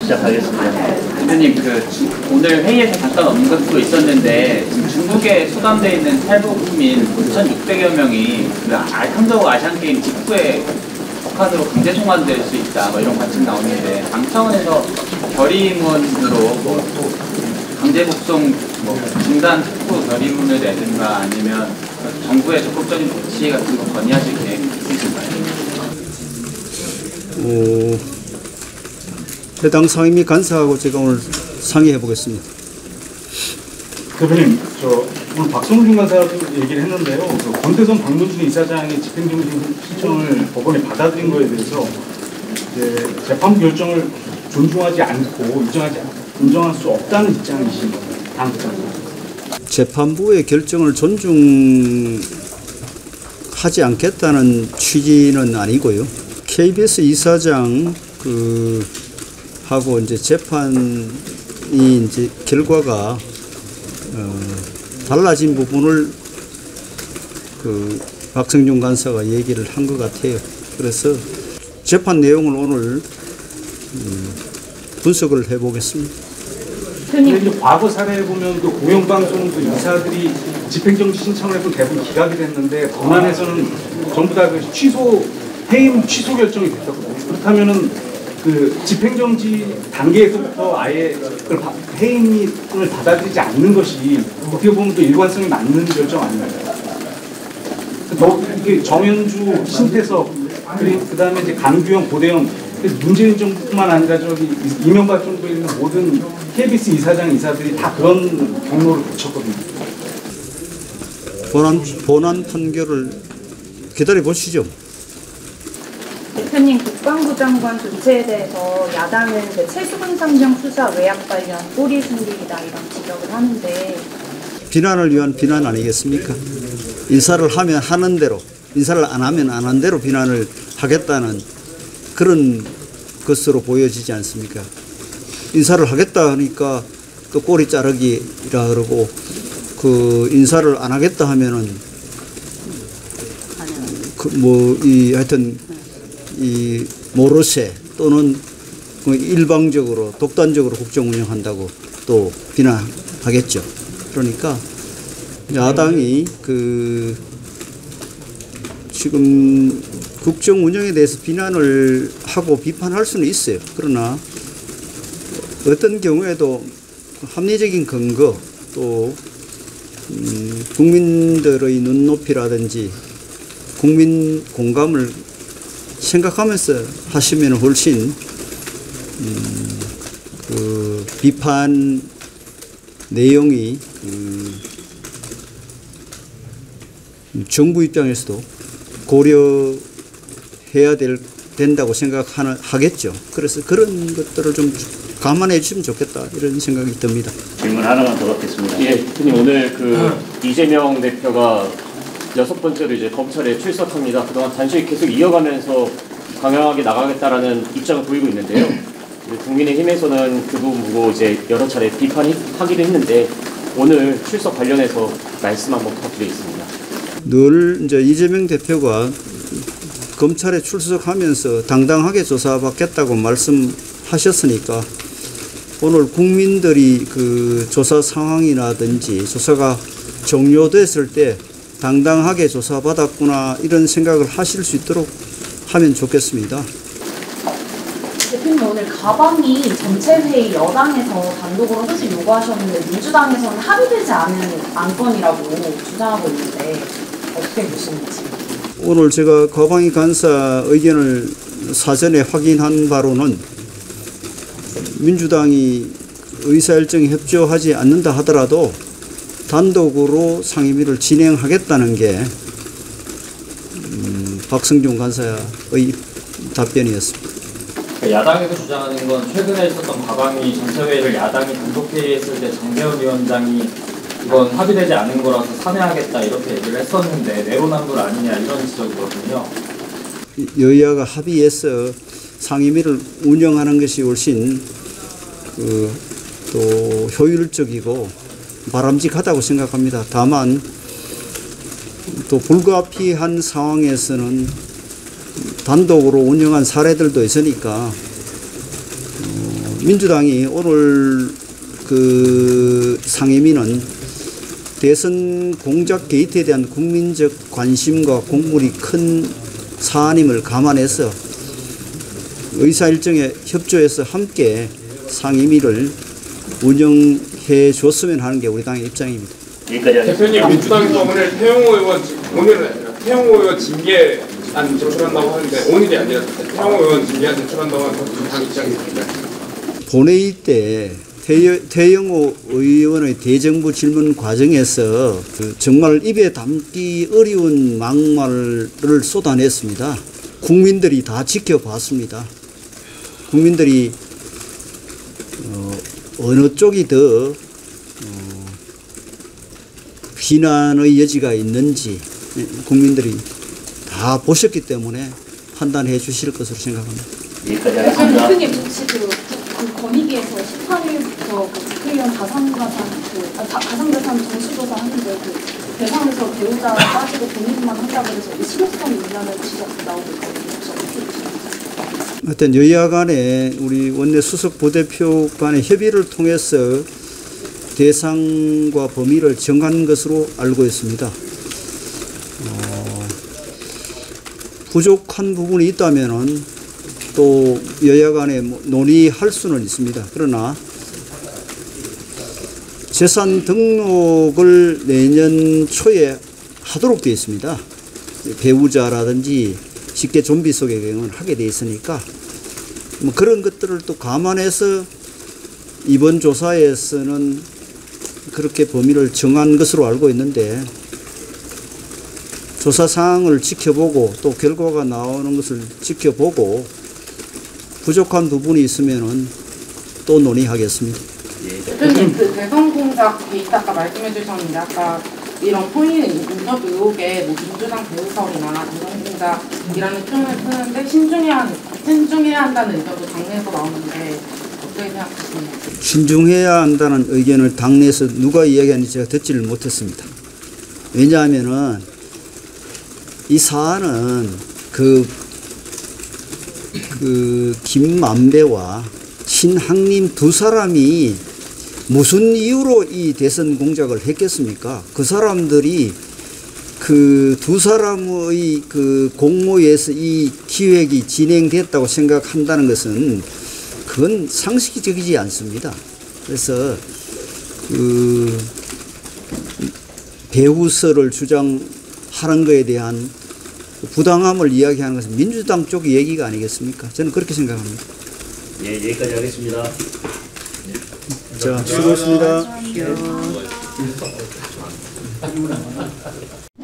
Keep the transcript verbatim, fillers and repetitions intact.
시작하겠습니다. 대표님, 그 오늘 회의에서 잠깐 언급도 있었는데 지금 중국에 수감되어 있는 탈북민 오천육백여 명이 그 한국 아시안 게임 직후에 북한으로 강제 송환될 수 있다, 뭐 이런 관측 나오는데 당 차원에서 결의문으로 뭐 강제 북송 뭐 중단 특구 결의문을 내든가 아니면 정부의 적극적인 조치 같은 거 건의하실 계획 있으신가요? 어, 해당 상임위 간사하고 제가 오늘 상의해 보겠습니다. 대표님, 저 오늘 박성준 간사도 얘기를 했는데요. 그 권태선 박문준 이사장의 집행정지 신청을 법원에 받아들인 거에 대해서 이제 재판부 결정을 존중하지 않고 인정하지 인정할 수 없다는 입장이신 거예요. 재판부의 결정을 존중하지 않겠다는 취지는 아니고요. 케이비에스 이사장 그 하고 이제 재판이 이제 결과가 어, 달라진 부분을 그 박성준 간사가 얘기를 한 것 같아요. 그래서 재판 내용을 오늘 음, 분석을 해보겠습니다. 그런데 과거 사례에 보면 또 공영방송도 이사들이 집행정지 신청을 해도 대부분 기각이 됐는데 본안에서는 전부 다 그 취소 해임 취소 결정이 됐었거든요. 그렇다면은 그 집행정지 단계에서부터 아예 그걸 해임을 받아들이지 않는 것이 어떻게 보면 또 일관성이 맞는 결정 아닌가요? 더 이게 정현주, 신태석, 그리고 그 다음에 이제 강규영, 고대영, 문재인 정부뿐만 아니라 저기 이명박 정부에 있는 모든 케이비에스 이사장 이사들이 다 그런 경로를 거쳤거든요. 본안 본안 판결을 기다려 보시죠. 대표님, 국방부 장관 조치에 대해서 야당은 그 최수근 상병 수사 외압 관련 꼬리 숨기기다 이런 지적을 하는데 비난을 위한 비난 아니겠습니까? 인사를 하면 하는 대로, 인사를 안 하면 안 한 대로 비난을 하겠다는 그런 것으로 보여지지 않습니까? 인사를 하겠다 하니까 또 꼬리 자르기라 그러고 그 인사를 안 하겠다 하면은 그 뭐 이 하여튼 이 모르쇠 또는 일방적으로 독단적으로 국정 운영한다고 또 비난하겠죠. 그러니까 야당이 그 지금 국정 운영에 대해서 비난을 하고 비판할 수는 있어요. 그러나 어떤 경우에도 합리적인 근거 또 음 국민들의 눈높이라든지 국민 공감을 생각하면서 하시면 훨씬 음 그 비판 내용이 음 정부 입장에서도 고려해야 될, 된다고 생각하겠죠. 그래서 그런 것들을 좀 감안해 주시면 좋겠다 이런 생각이 듭니다. 질문 하나만 더 받겠습니다. 예, 대표님, 오늘 그 이재명 대표가 여섯 번째로 이제 검찰에 출석합니다. 그동안 단식을 계속 이어가면서 강경하게 나가겠다라는 입장을 보이고 있는데요. 국민의힘에서는 그 부분 보고 이제 여러 차례 비판하기도 했는데 오늘 출석 관련해서 말씀 한번 부탁드리겠습니다. 늘 이제 이재명 대표가 검찰에 출석하면서 당당하게 조사받겠다고 말씀하셨으니까 오늘 국민들이 그 조사 상황이라든지 조사가 종료됐을 때 당당하게 조사받았구나 이런 생각을 하실 수 있도록 하면 좋겠습니다. 대표님, 오늘 가방이 전체회의 여당에서 단독으로 사실 요구하셨는데 민주당에서는 합의되지 않은 안건이라고 주장하고 있는데 어떻게 보시는지. 오늘 제가 거방위 간사 의견을 사전에 확인한 바로는 민주당이 의사일정에 협조하지 않는다 하더라도 단독으로 상임위를 진행하겠다는 게 음, 박성준 간사의 답변이었습니다. 야당에서 주장하는 건 최근에 있었던 과방위 전체회의를 야당이 단독회의했을 때 장재원 위원장이 이건 합의되지 않은 거라서 사퇴하겠다 이렇게 얘기를 했었는데 내로남불 아니냐 이런 지적이거든요. 여야가 합의해서 상임위를 운영하는 것이 훨씬 그 또 효율적이고 바람직하다고 생각합니다. 다만 또 불가피한 상황에서는 단독으로 운영한 사례들도 있으니까 어, 민주당이 오늘 그 상임위는 대선 공작 게이트에 대한 국민적 관심과 공물이 큰 사안임을 감안해서 의사일정에 협조해서 함께 상임위를 운영해 줬으면 하는 게 우리 당의 입장입니다. 대표님, 민주당에서 오늘 태영호 의원, 오늘은 아니라 태영호 의원 징계안 제출한다고 하는데, 오늘이 아니라 태영호 의원 징계안 제출한다고 하는 당 입장입니다. 본회의 때 태영호 의원의 대정부 질문 과정에서 그 정말 입에 담기 어려운 막말을 쏟아냈습니다. 국민들이 다 지켜봤습니다. 국민들이 어, 어느 쪽이 더 어, 비난의 여지가 있는지 국민들이 다 보셨기 때문에 판단해 주실 것으로 생각합니다. 대표님 혹시 그, 그 권익위에서 십팔 일부터 그 국회의원 가상자산 그 아, 가상자산 정수조사 하는데 그 대상에서 배우자 빠지고 본인만 한다고 해서 신뢰성 있냐는 지적 나오고 있거든요. 하여튼 여야 간에 우리 원내 수석 부대표 간의 협의를 통해서 대상과 범위를 정한 것으로 알고 있습니다. 어, 부족한 부분이 있다면은 또 여야 간에 논의할 수는 있습니다. 그러나 재산 등록을 내년 초에 하도록 되어 있습니다. 배우자라든지 쉽게 좀비 속의 경우는 하게 되어 있으니까 뭐 그런 것들을 또 감안해서 이번 조사에서는 그렇게 범위를 정한 것으로 알고 있는데 조사 사항을 지켜보고 또 결과가 나오는 것을 지켜보고 부족한 부분이 있으면은 또 논의하겠습니다. 대표님, 그 대선공작 게이트 아까 말씀해 주셨는데 아까 이런 포인 인접 의혹에 뭐 민주당 배우설이나 대선공작이라는 표현을 쓰는데 신중해야, 신중해야 한다는 의견도 당내에서 나오는데 어떻게 생각하십니까? 신중해야 한다는 의견을 당내에서 누가 이야기하는지 제가 듣지를 못했습니다. 왜냐하면은 이 사안은 그, 그 김만배와 신학님 두 사람이 무슨 이유로 이 대선 공작을 했겠습니까? 그 사람들이 그 두 사람의 그 공모에서 이 기획이 진행됐다고 생각한다는 것은 그건 상식적이지 않습니다. 그래서 그 배우설을 주장하는 것에 대한 부당함을 이야기하는 것은 민주당 쪽 얘기가 아니겠습니까? 저는 그렇게 생각합니다. 예, 여기까지 하겠습니다. 자, 수고하셨습니다.